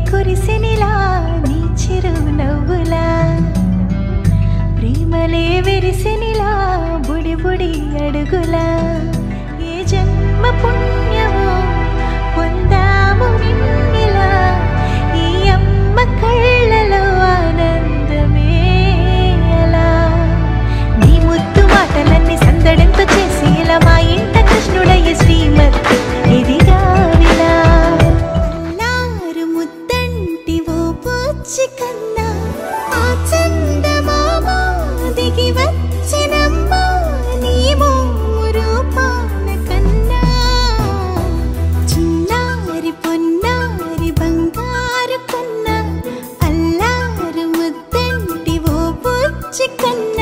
కురిసెనిలా నీ చిరు నవ్వులా ప్రేమలే విరిసెనిలా బుడి బుడి అడుగులా ఏ జన్మ పుణ్యమో పొందాము నిన్నిలా ఈ అమ్మ కళ్ళలో ఆనందమే అలా నీ ముద్దు మాటలన్నీ సందడింతో చేసి ఇలా మా ఇంట కృష్ణుడయ్య శ్రీమతి ఎదిగా విలా అల్లారు ముద్దంటి ఓ పూచి కన్నా ఆ చందమామ దిగి వచ్చినమ్మా నీ రూపాల కన్నా చిన్నారి పొన్నారి బంగారు కన్నా అల్లారు ముద్దంటి ఓ పూచి కన్నా